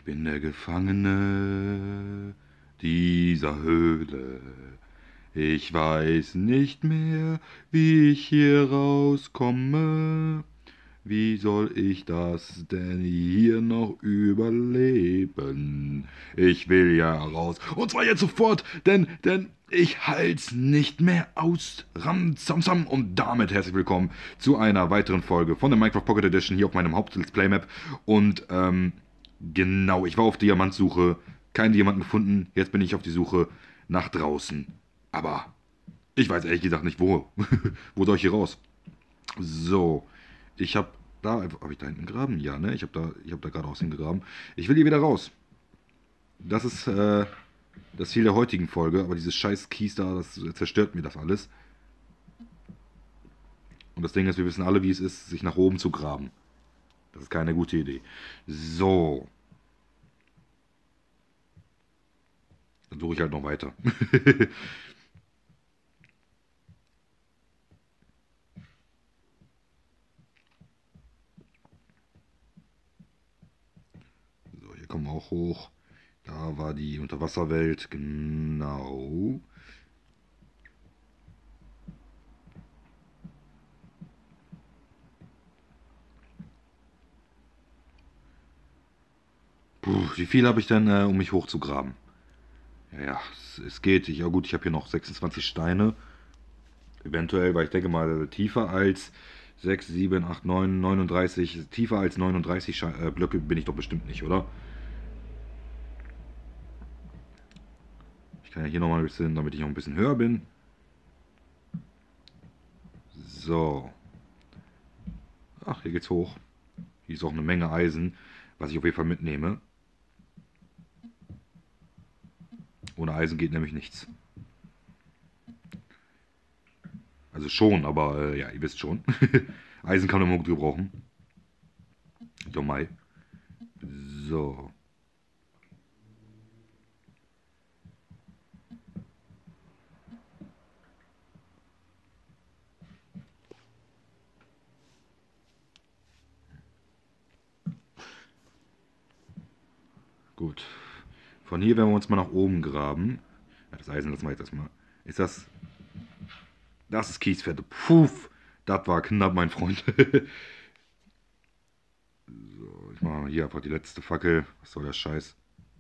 bin der Gefangene dieser Höhle. Ich weiß nicht mehr, wie ich hier rauskomme. Wie soll ich das denn hier noch überleben? Ich will ja raus. Und zwar jetzt sofort, denn ich halt's nicht mehr aus. Ram, und damit herzlich willkommen zu einer weiteren Folge von der Minecraft Pocket Edition hier auf meinem Haupt-Let's Play Map. Und, genau, ich war auf Diamantsuche, keinen Diamanten gefunden. Jetzt bin ich auf die Suche nach draußen. Aber ich weiß ehrlich gesagt nicht, wo. Wo soll ich hier raus? So, ich habe da, habe ich da hinten gegraben? Ja, ne? Ich hab da geradeaus hingegraben. Ich will hier wieder raus. Das ist das Ziel der heutigen Folge, aber dieses scheiß Kies da, das zerstört mir das alles. Und das Ding ist, wir wissen alle, wie es ist, sich nach oben zu graben. Das ist keine gute Idee. So. Dann suche ich halt noch weiter. So, hier kommen wir auch hoch. Da war die Unterwasserwelt, genau. Puh, wie viel habe ich denn, um mich hochzugraben? Ja, es geht. Ja gut, ich habe hier noch 26 Steine. Eventuell, weil ich denke mal, tiefer als 6, 7, 8, 9, 39, tiefer als 39 Blöcke bin ich doch bestimmt nicht, oder? Ich kann ja hier nochmal ein bisschen, damit ich noch ein bisschen höher bin. So. Ach, hier geht's hoch. Hier ist auch eine Menge Eisen, was ich auf jeden Fall mitnehme. Ohne Eisen geht nämlich nichts. Also schon, aber ja, ihr wisst schon. Eisen kann man immer gut gebrauchen. Jo mai. So. Gut. Von hier werden wir uns mal nach oben graben. Ja, das Eisen lassen wir jetzt erstmal. Ist das. Das ist Kiesfette. Puh, das war knapp, mein Freund. So, ich mache hier einfach die letzte Fackel. Was soll der Scheiß?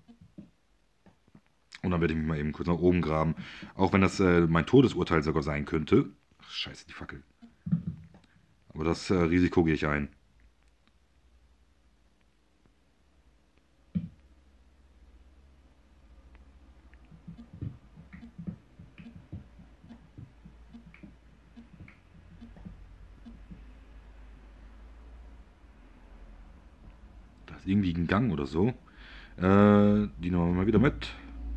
Und dann werde ich mich mal eben kurz nach oben graben. Auch wenn das mein Todesurteil sogar sein könnte. Ach, scheiße, die Fackel. Aber das Risiko gehe ich ein. Da ist irgendwie ein Gang oder so. Die nehmen wir mal wieder mit.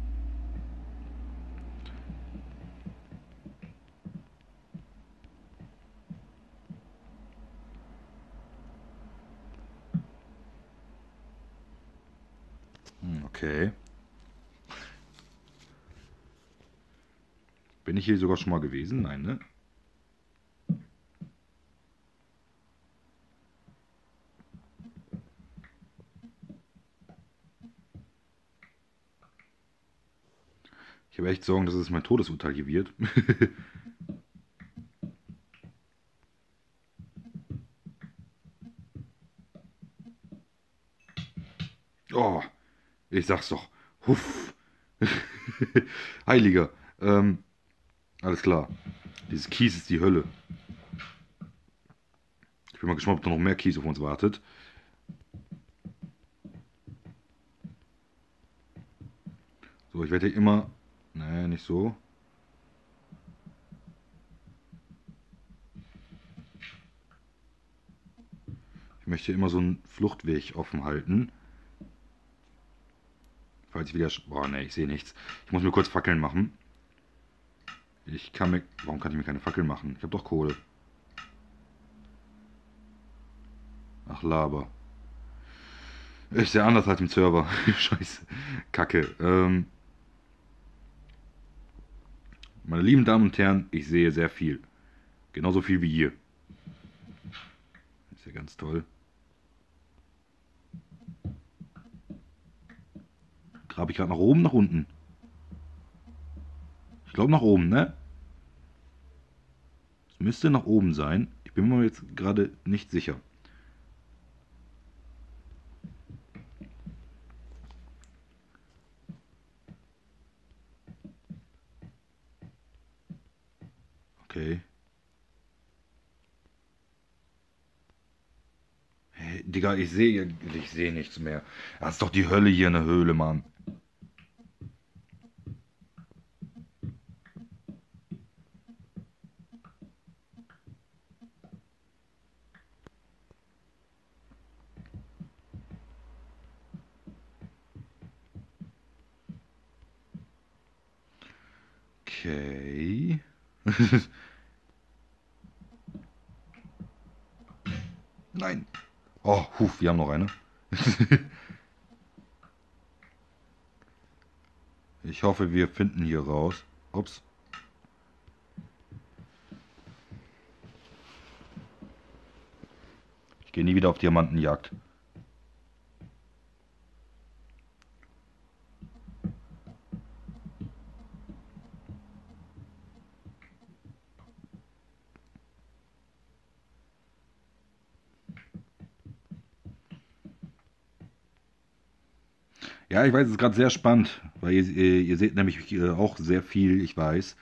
Okay. Bin ich hier sogar schon mal gewesen? Nein, ne? Ich habe echt Sorgen, dass es mein Todesurteil hier wird. Oh, ich sag's doch. Huff. Heiliger. Alles klar. Dieses Kies ist die Hölle. Ich bin mal gespannt, ob da noch mehr Kies auf uns wartet. So, ich werde hier immer... Nee, nicht so. Ich möchte immer so einen Fluchtweg offen halten. Falls ich wieder... Boah, nee, ich sehe nichts. Ich muss mir kurz Fackeln machen. Ich kann mir... Warum kann ich mir keine Fackeln machen? Ich habe doch Kohle. Ach, Laber. Ist ja anders als im Server. Scheiße. Kacke. Meine lieben Damen und Herren, ich sehe sehr viel. Genauso viel wie ihr. Ist ja ganz toll. Habe ich gerade nach oben, nach unten? Ich glaube nach oben, ne? Es müsste nach oben sein. Ich bin mir jetzt gerade nicht sicher. Okay. Hey, Digga, ich sehe nichts mehr. Das ist doch die Hölle hier in der Höhle, Mann. Okay. Nein. Oh, huf, wir haben noch eine. Ich hoffe, wir finden hier raus. Ups. Ich gehe nie wieder auf Diamantenjagd. Ja, ich weiß, es ist gerade sehr spannend, weil ihr seht nämlich auch sehr viel, ich weiß.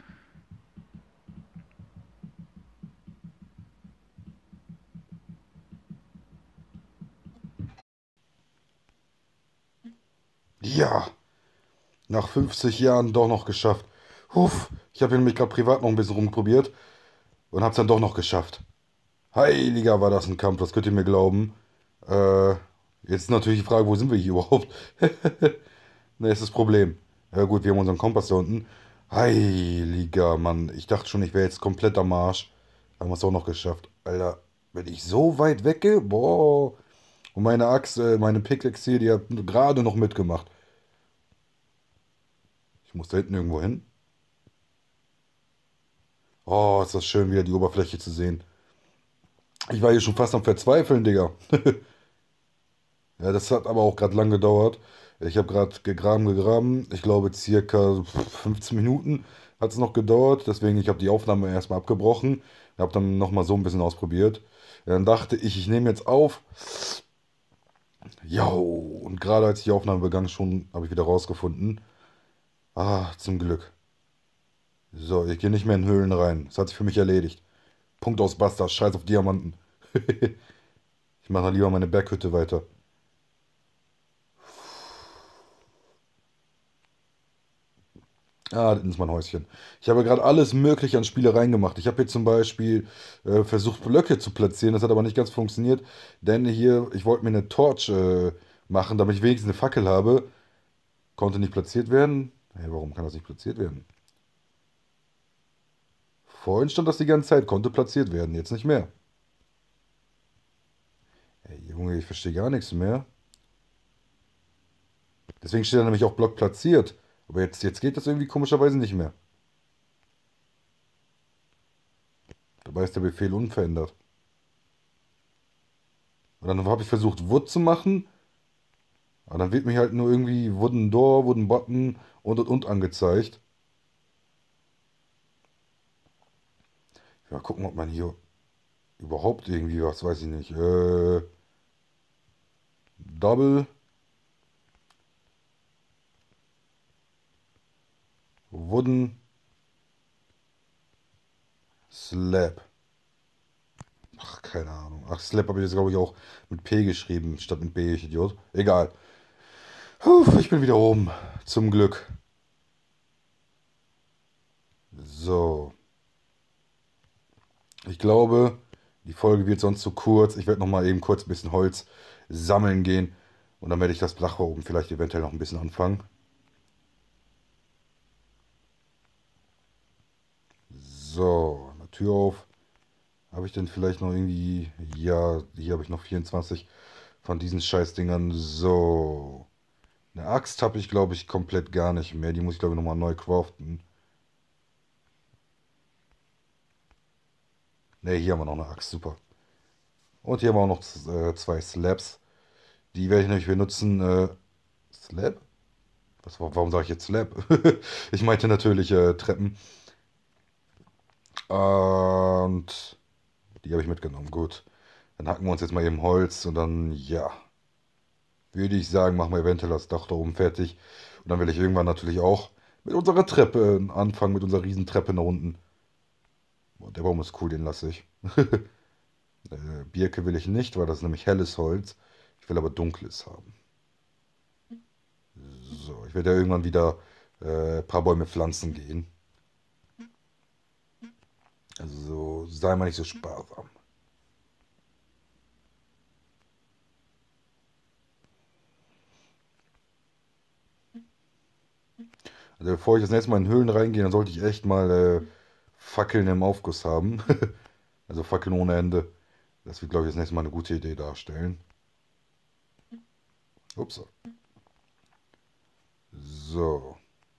Ja, nach 50 Jahren doch noch geschafft. Huff, ich habe nämlich gerade privat noch ein bisschen rumprobiert und habe es dann doch noch geschafft. Heiliger, war das ein Kampf, das könnt ihr mir glauben. Äh, Jetzt ist natürlich die Frage, wo sind wir hier überhaupt? Ne, ist das Problem. Ja gut, wir haben unseren Kompass da unten. Heiliger Mann, ich dachte schon, ich wäre jetzt komplett am Arsch. Haben wir es auch noch geschafft. Alter, wenn ich so weit weggehe, boah. Und meine Axt, meine Pickaxe hier, die hat gerade noch mitgemacht. Ich muss da hinten irgendwo hin. Oh, ist das schön, wieder die Oberfläche zu sehen. Ich war hier schon fast am Verzweifeln, Digga. Ja, das hat aber auch gerade lang gedauert. Ich habe gerade gegraben. Ich glaube, circa 15 Minuten hat es noch gedauert. Deswegen, ich habe die Aufnahme erstmal abgebrochen. Habe dann nochmal so ein bisschen ausprobiert. Dann dachte ich, ich nehme jetzt auf. Jo, und gerade als ich die Aufnahme begann, schon habe ich wieder rausgefunden. Ah, zum Glück. So, ich gehe nicht mehr in Höhlen rein. Das hat sich für mich erledigt. Punkt aus Basta. Scheiß auf Diamanten. Ich mache lieber meine Berghütte weiter. Ah, das ist mein Häuschen. Ich habe gerade alles Mögliche an Spielereien gemacht. Ich habe hier zum Beispiel versucht, Blöcke zu platzieren. Das hat aber nicht ganz funktioniert. Denn hier, ich wollte mir eine Torch machen, damit ich wenigstens eine Fackel habe. Konnte nicht platziert werden. Hey, warum kann das nicht platziert werden? Vorhin stand das die ganze Zeit, konnte platziert werden. Jetzt nicht mehr. Hey, Junge, ich verstehe gar nichts mehr. Deswegen steht da nämlich auch Block platziert. Aber jetzt geht das irgendwie komischerweise nicht mehr. Dabei ist der Befehl unverändert. Und dann habe ich versucht, Wood zu machen. Aber dann wird mir halt nur irgendwie Wooden Door, Wooden Button und angezeigt. Ja, gucken, ob man hier überhaupt irgendwie was, weiß ich nicht. Double Wooden Slab. Ach, keine Ahnung. Ach, Slab habe ich jetzt, glaube ich, auch mit P geschrieben, statt mit B, ich Idiot. Egal. Puh, ich bin wieder oben. Zum Glück. So. Ich glaube, die Folge wird sonst zu kurz. Ich werde noch mal eben kurz ein bisschen Holz sammeln gehen. Und dann werde ich das Dach da oben vielleicht eventuell noch ein bisschen anfangen. So, eine Tür auf. Habe ich denn vielleicht noch irgendwie... Ja, hier habe ich noch 24 von diesen Scheißdingern. So. Eine Axt habe ich, glaube ich, komplett gar nicht mehr. Die muss ich, glaube ich, nochmal neu craften. Ne, hier haben wir noch eine Axt. Super. Und hier haben wir auch noch zwei Slabs. Die werde ich nämlich benutzen. Slab? Warum sage ich jetzt Slab? Ich meinte natürlich Treppen. Und die habe ich mitgenommen. Gut. Dann hacken wir uns jetzt mal eben Holz und dann, ja, würde ich sagen, machen wir eventuell das Dach da oben fertig. Und dann will ich irgendwann natürlich auch mit unserer Treppe anfangen, mit unserer Riesentreppe nach unten. Boah, der Baum ist cool, den lasse ich. Birke will ich nicht, weil das ist nämlich helles Holz. Ich will aber dunkles haben. So, ich werde ja irgendwann wieder ein paar Bäume pflanzen gehen. Also so, sei mal nicht so sparsam. Also bevor ich das nächste Mal in Höhlen reingehe, dann sollte ich echt mal Fackeln im Aufguss haben. Also Fackeln ohne Ende. Das wird, glaube ich, das nächste Mal eine gute Idee darstellen. Ups. So.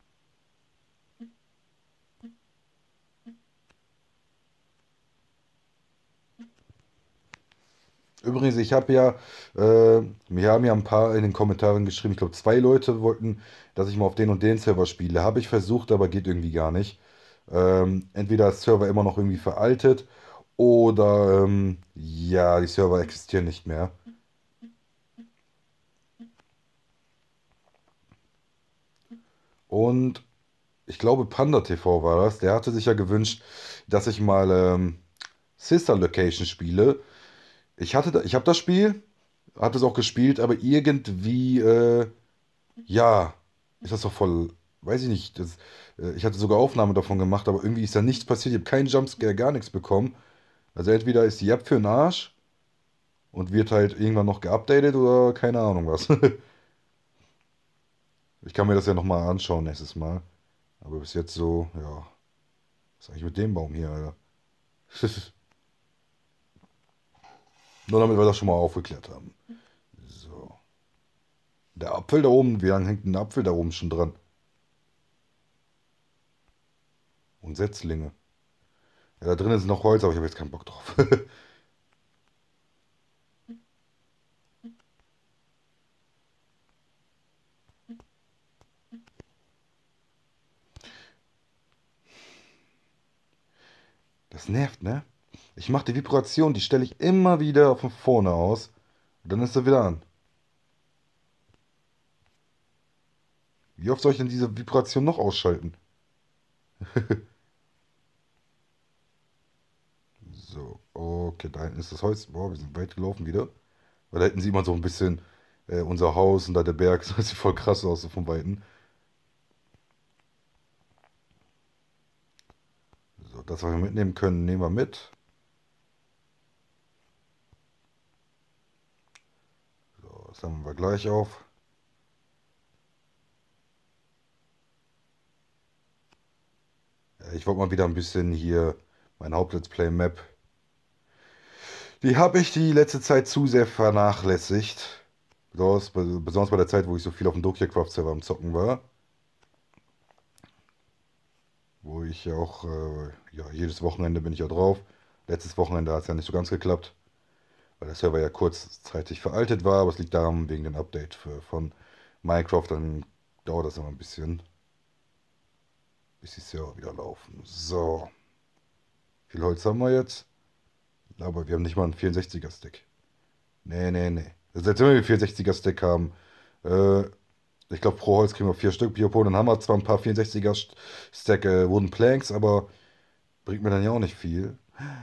Übrigens, ich habe ja, mir haben ja ein paar in den Kommentaren geschrieben, ich glaube, zwei Leute wollten, dass ich mal auf den und den Server spiele. Habe ich versucht, aber geht irgendwie gar nicht. Entweder ist der Server immer noch irgendwie veraltet oder ja, die Server existieren nicht mehr. Und ich glaube, Panda TV war das. Der hatte sich ja gewünscht, dass ich mal Sister Location spiele. Ich habe das Spiel, habe das auch gespielt, aber irgendwie, ja, ist das doch voll, weiß ich nicht. Ich hatte sogar Aufnahmen davon gemacht, aber irgendwie ist da nichts passiert. Ich habe keinen Jumpscare, gar nichts bekommen. Also entweder ist die App für den Arsch und wird halt irgendwann noch geupdatet oder keine Ahnung was. Ich kann mir das ja nochmal anschauen nächstes Mal. Aber bis jetzt so, ja. Was ist eigentlich mit dem Baum hier, Alter? Nur damit wir das schon mal aufgeklärt haben. So. Der Apfel da oben, wie lange hängt ein Apfel da oben schon dran? Und Setzlinge. Ja, da drin ist noch Holz, aber ich habe jetzt keinen Bock drauf. Das nervt, ne? Ich mache die Vibration, die stelle ich immer wieder von vorne aus. Und dann ist er wieder an. Wie oft soll ich denn diese Vibration noch ausschalten? So, okay, da hinten ist das Holz. Boah, wir sind weit gelaufen wieder. Weil da hinten sieht man so ein bisschen unser Haus und da der Berg. Das sieht voll krass aus, so von Weitem. So, das, was wir mitnehmen können, nehmen wir mit. So, das haben wir gleich auf. Ja, ich wollte mal wieder ein bisschen hier mein Haupt-Let's Play-Map. Die habe ich die letzte Zeit zu sehr vernachlässigt. Besonders bei der Zeit, wo ich so viel auf dem Dokia Craft Server am Zocken war. Wo ich ja auch, ja, jedes Wochenende bin ich ja drauf. Letztes Wochenende hat es ja nicht so ganz geklappt, weil der Server ja kurzzeitig veraltet war, aber es liegt daran, wegen dem Update von Minecraft, dann dauert das immer ein bisschen, bis die Server wieder laufen. So, wie viel Holz haben wir jetzt? Aber wir haben nicht mal einen 64er-Stack. Nee, nee, nee. Selbst wenn wir einen 64er-Stack haben, äh, ich glaube, pro Holz kriegen wir 4 Stück Biopon. Dann haben wir zwar ein paar 64er-Stack Wooden Planks, aber bringt mir dann ja auch nicht viel.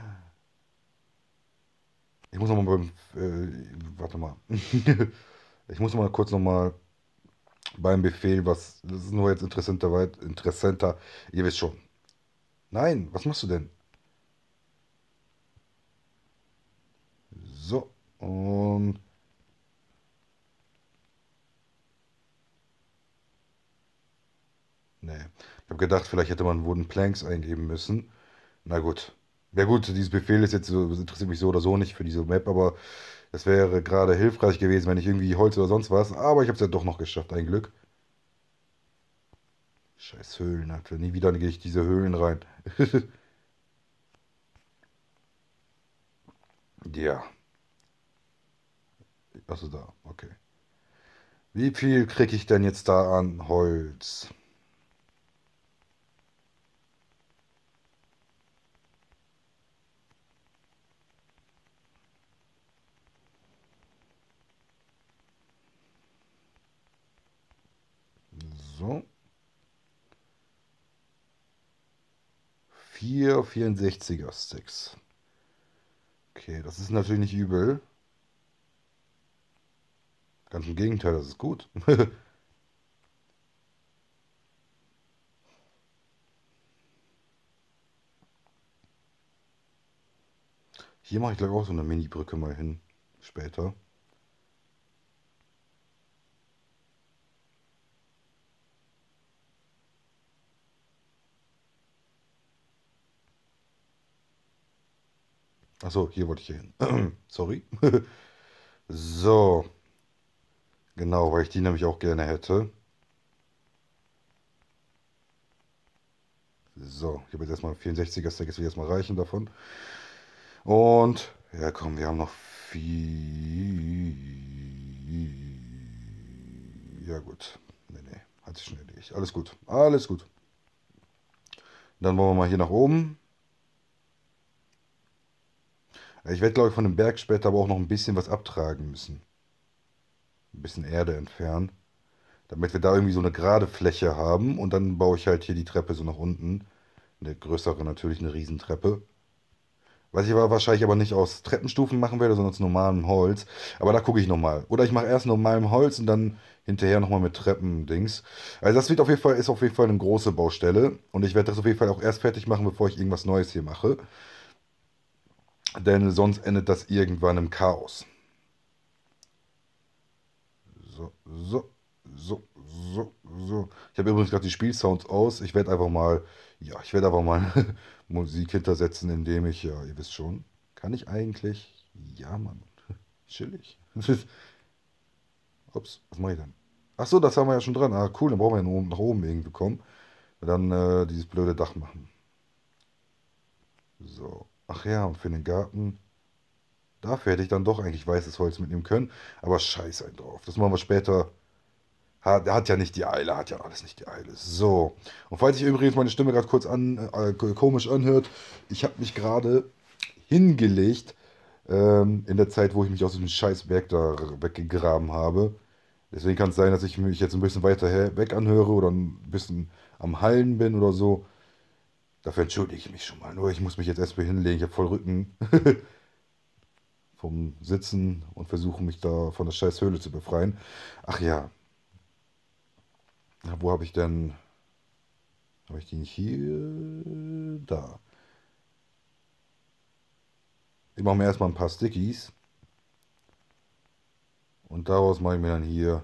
Ich muss noch mal warte mal. Ich muss mal kurz noch mal beim Befehl, was, das ist nur jetzt interessanter, ihr wisst schon. Nein, was machst du denn? So, und, nee. Ich habe gedacht, vielleicht hätte man Wooden Planks eingeben müssen. Na gut. Ja gut, dieses Befehl ist jetzt so, das interessiert mich so oder so nicht für diese Map, aber es wäre gerade hilfreich gewesen, wenn ich irgendwie Holz oder sonst was, aber ich habe es ja doch noch geschafft, ein Glück. Scheiß Höhlen, Alter. Nie wieder gehe ich diese Höhlen rein. Ja. Achso, da. Okay. Wie viel kriege ich denn jetzt da an Holz? So. 4 64er Sticks. Okay, das ist natürlich nicht übel. Ganz im Gegenteil, das ist gut. Hier mache ich gleich auch so eine Mini-Brücke mal hin. Später. Achso, hier wollte ich hier hin. Sorry. So, genau, weil ich die nämlich auch gerne hätte. So, ich habe jetzt erstmal 64er Stack, jetzt will ich erstmal reichen davon. Und, ja komm, wir haben noch viel. Ja gut. Nee, nee, hat sich schon erledigt. Alles gut, alles gut. Dann wollen wir mal hier nach oben. Ich werde, glaube ich, von dem Berg später aber auch noch ein bisschen was abtragen müssen. Ein bisschen Erde entfernen. Damit wir da irgendwie so eine gerade Fläche haben. Und dann baue ich halt hier die Treppe so nach unten. Eine größere natürlich, eine Riesentreppe. Was ich aber wahrscheinlich aber nicht aus Treppenstufen machen werde, sondern aus normalem Holz. Aber da gucke ich nochmal. Oder ich mache erst normalem Holz und dann hinterher nochmal mit Treppendings. Also das wird auf jeden Fall, ist auf jeden Fall eine große Baustelle. Und ich werde das auf jeden Fall auch erst fertig machen, bevor ich irgendwas Neues hier mache. Denn sonst endet das irgendwann im Chaos. So, so, so, so, so. Ich habe übrigens gerade die Spielsounds aus. Ich werde einfach mal, ja, ich werde einfach mal Musik hintersetzen, indem ich, ja, ihr wisst schon, kann ich eigentlich, ja, Mann, chillig. Ups, was mache ich denn? Ach so, das haben wir ja schon dran. Ah, cool, dann brauchen wir ja nur nach oben irgendwie kommen. Und dann dieses blöde Dach machen. So. Ach ja, und für den Garten, dafür hätte ich dann doch eigentlich weißes Holz mitnehmen können. Aber scheiß ein drauf. Das machen wir später. Der hat ja nicht die Eile, hat ja alles nicht die Eile. So. Und falls sich übrigens meine Stimme gerade kurz komisch anhört, ich habe mich gerade hingelegt in der Zeit, wo ich mich aus diesem scheiß Berg da weggegraben habe. Deswegen kann es sein, dass ich mich jetzt ein bisschen weiter weg anhöre oder ein bisschen am Hallen bin oder so. Dafür entschuldige ich mich schon mal. Nur ich muss mich jetzt erstmal hinlegen. Ich habe voll Rücken vom Sitzen und versuche mich da von der scheiß Höhle zu befreien. Ach ja, wo habe ich denn... Habe ich den hier? Da. Ich mache mir erstmal ein paar Stickies. Und daraus mache ich mir dann hier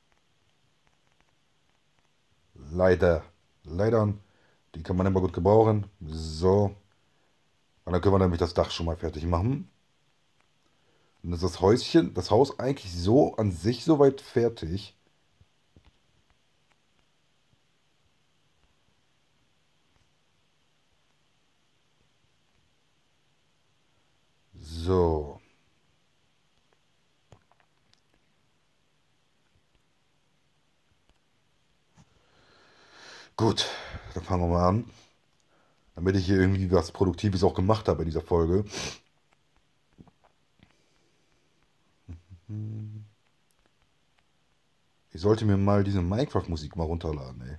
Leiter. Leitern. Die kann man immer gut gebrauchen. So. Und dann können wir nämlich das Dach schon mal fertig machen. Und dann ist das Häuschen, das Haus eigentlich so an sich soweit fertig. So. Gut. Dann fangen wir mal an. Damit ich hier irgendwie was Produktives auch gemacht habe in dieser Folge. Ich sollte mir mal diese Minecraft-Musik mal runterladen, ey.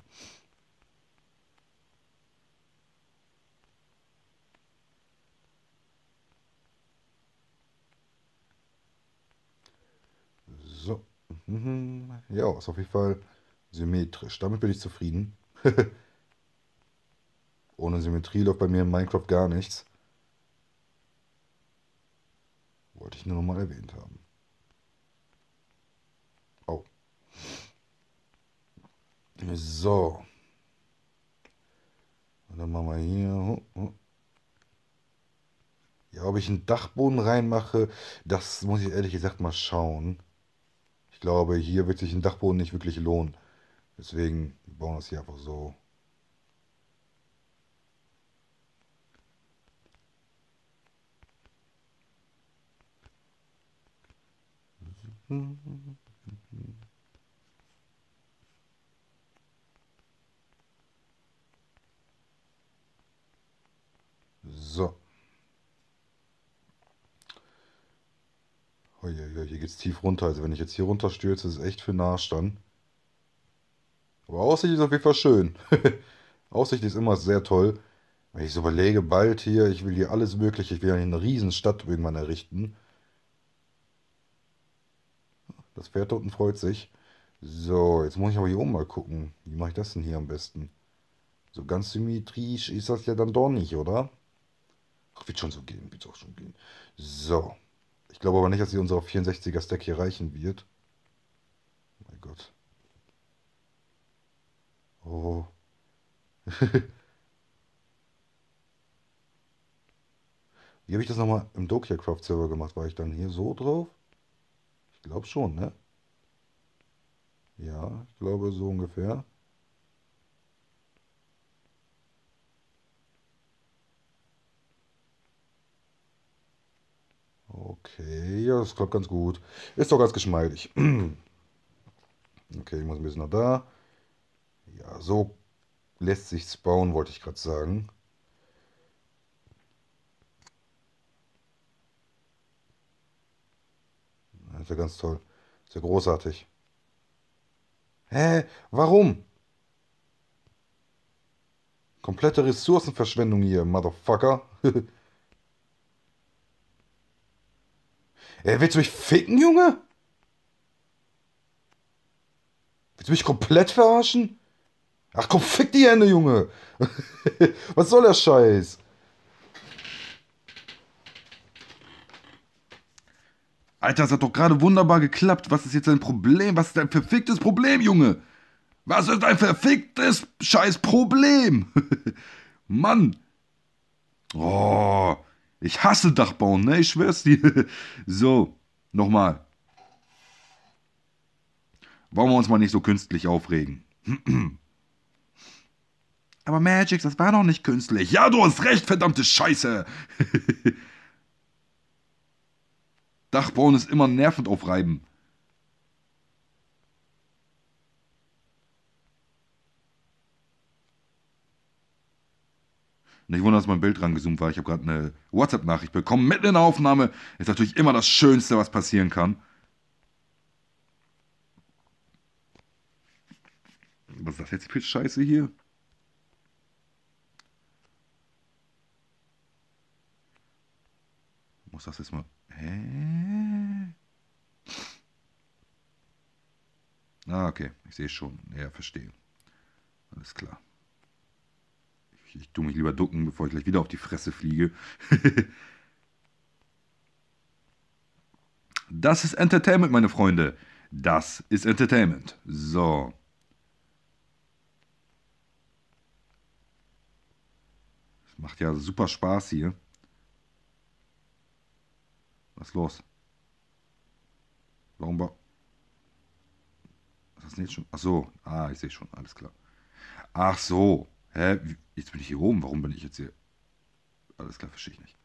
So. Ja, ist auf jeden Fall symmetrisch. Damit bin ich zufrieden. Ohne Symmetrie läuft bei mir in Minecraft gar nichts. Wollte ich nur noch mal erwähnt haben. Oh. So. Und dann machen wir hier. Ja, ob ich einen Dachboden reinmache, das muss ich ehrlich gesagt mal schauen. Ich glaube, hier wird sich ein Dachboden nicht wirklich lohnen. Deswegen bauen wir es hier einfach so. Oh, hier geht's tief runter. Also wenn ich jetzt hier runterstürze, ist es echt für den Arsch dann. Aber Aussicht ist auf jeden Fall schön. Aussicht ist immer sehr toll. Wenn ich so überlege, bald hier, ich will hier alles Mögliche, ich will ja eine riesen Stadt irgendwann errichten. Das Pferd da unten freut sich. So, jetzt muss ich aber hier oben mal gucken. Wie mache ich das denn hier am besten? So ganz symmetrisch ist das ja dann doch nicht, oder? Ach, wird schon so gehen, wird auch schon gehen. So. Ich glaube aber nicht, dass hier unser 64er Stack hier reichen wird. Mein Gott. Oh. Wie habe ich das nochmal im Dokia Craft Server gemacht? War ich dann hier so drauf? Ich glaube schon, ne? Ja, ich glaube so ungefähr. Okay, ja, das klappt ganz gut. Ist doch ganz geschmeidig. Okay, ich muss ein bisschen nach da. Ja, so lässt sich's bauen, wollte ich gerade sagen. Das ist ja ganz toll. Ist ja großartig. Hä? Warum? Komplette Ressourcenverschwendung hier, Motherfucker. Willst du mich ficken, Junge? Willst du mich komplett verarschen? Ach komm, fick die Hände, Junge. Was soll der Scheiß? Alter, das hat doch gerade wunderbar geklappt. Was ist jetzt dein Problem? Was ist dein verficktes Problem, Junge? Was ist dein verficktes scheiß Problem? Mann. Oh, ich hasse Dachbauen, ne? Ich schwör's dir. So, nochmal. Wollen wir uns mal nicht so künstlich aufregen. Aber Magix, das war doch nicht künstlich. Ja, du hast recht, verdammte Scheiße. Dachbauen ist immer nervend aufreiben. Nicht wundern, dass mein Bild rangezoomt war. Ich habe gerade eine WhatsApp-Nachricht bekommen, mitten in der Aufnahme. Ist natürlich immer das Schönste, was passieren kann. Was ist das jetzt für Scheiße hier? Muss das jetzt mal... Hä? Ah, okay. Ich sehe schon. Ja, verstehe. Alles klar. Ich tue mich lieber ducken, bevor ich gleich wieder auf die Fresse fliege. Das ist Entertainment, meine Freunde. Das ist Entertainment. So. Das macht ja super Spaß hier. Was ist los? Warum war... Was ist das denn jetzt schon? Ach so. Ah, ich sehe schon. Alles klar. Ach so. Hä? Jetzt bin ich hier oben. Warum bin ich jetzt hier? Alles klar, verstehe ich nicht.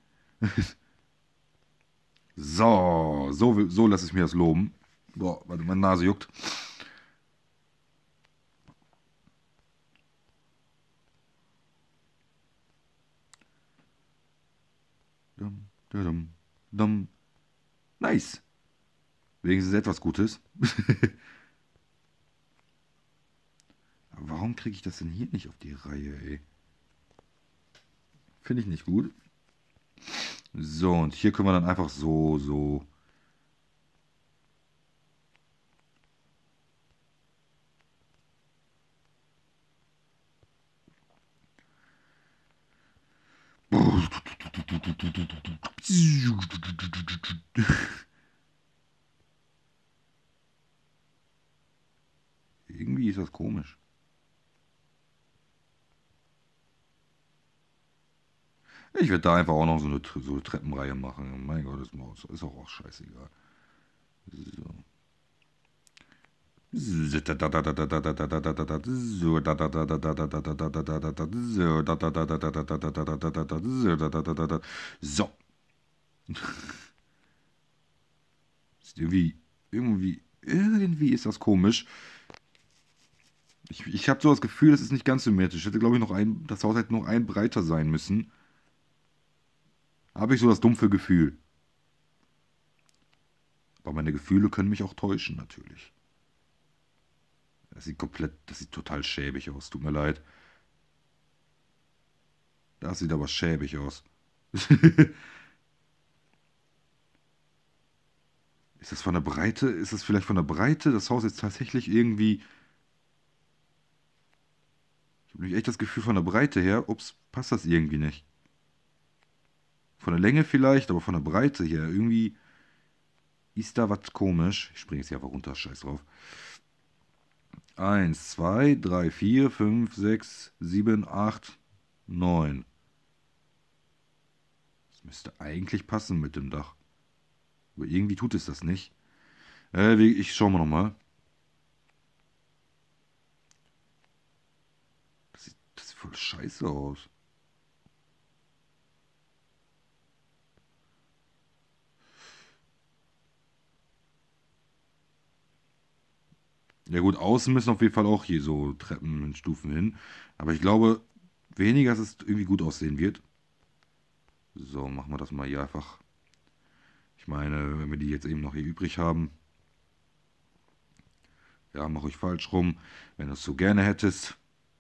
So lasse ich mir das loben. Boah, warte, meine Nase juckt. Dum, dum, dum. Nice. Wenigstens etwas Gutes. Aber warum kriege ich das denn hier nicht auf die Reihe, ey? Finde ich nicht gut. So, und hier können wir dann einfach so. Irgendwie ist das komisch. Ich werde da einfach auch noch so eine Treppenreihe machen. Mein Gott, ist auch scheißegal. So. Irgendwie ist das komisch. Ich habe so das Gefühl, es ist nicht ganz symmetrisch. Hätte, glaube ich, das Haus hätte noch ein breiter sein müssen. Habe ich so das dumpfe Gefühl. Aber meine Gefühle können mich auch täuschen, natürlich. Das sieht total schäbig aus, tut mir leid. Das sieht aber schäbig aus. Ist das von der Breite? Ist es vielleicht von der Breite? Das Haus ist tatsächlich irgendwie. Ich habe nämlich echt das Gefühl von der Breite her. Ups, passt das irgendwie nicht. Von der Länge vielleicht, aber von der Breite her. Irgendwie ist da was komisch. Ich springe jetzt hier einfach runter, scheiß drauf. 1, 2, 3, 4, 5, 6, 7, 8, 9. Das müsste eigentlich passen mit dem Dach. Aber irgendwie tut es das nicht. Ich schau mal nochmal. Das sieht voll scheiße aus. Ja gut, außen müssen auf jeden Fall auch hier so Treppen und Stufen hin. Aber ich glaube weniger, dass es irgendwie gut aussehen wird. So, machen wir das mal hier einfach. Ich meine, wenn wir die jetzt eben noch hier übrig haben. Ja, mach ich falsch rum. Wenn du es so gerne hättest.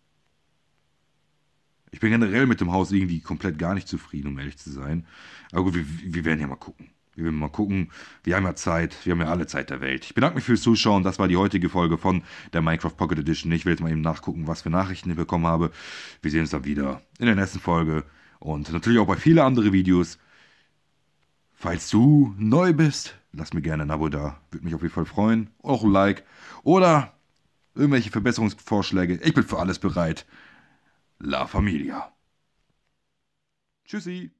Ich bin generell mit dem Haus irgendwie komplett gar nicht zufrieden, um ehrlich zu sein. Aber gut, wir werden ja mal gucken. Wir werden mal gucken. Wir haben ja Zeit. Wir haben ja alle Zeit der Welt. Ich bedanke mich fürs Zuschauen. Das war die heutige Folge von der Minecraft Pocket Edition. Ich will jetzt mal eben nachgucken, was für Nachrichten ich bekommen habe. Wir sehen uns dann wieder in der nächsten Folge. Und natürlich auch bei vielen anderen Videos. Falls du neu bist, lass mir gerne ein Abo da. Würde mich auf jeden Fall freuen. Auch ein Like. Oder irgendwelche Verbesserungsvorschläge. Ich bin für alles bereit. La Familia. Tschüssi.